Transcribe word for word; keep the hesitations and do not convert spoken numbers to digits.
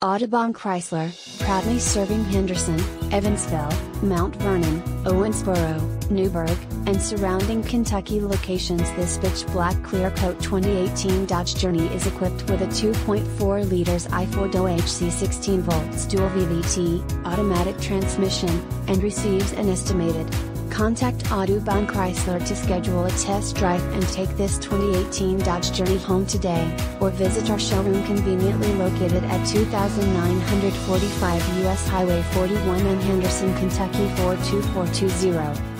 Audubon Chrysler, proudly serving Henderson, Evansville, Mount Vernon, Owensboro, Newburgh, and surrounding Kentucky locations. This pitch black clear coat twenty eighteen Dodge Journey is equipped with a two point four liters i four O H C sixteen volts dual V V T, automatic transmission, and receives an estimated. Contact Audubon Chrysler to schedule a test drive and take this twenty eighteen Dodge Journey home today, or visit our showroom conveniently located at two thousand nine hundred forty-five U S Highway forty-one in Henderson, Kentucky four two four two zero.